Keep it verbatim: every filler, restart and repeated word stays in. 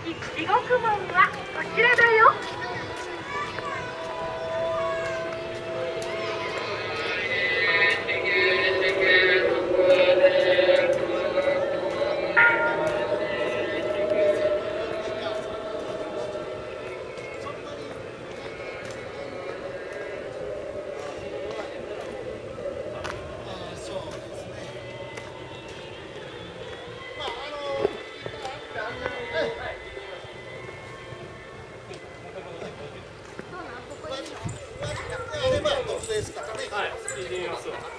地獄門はこちらだよ。 はい、聞いてみますわ。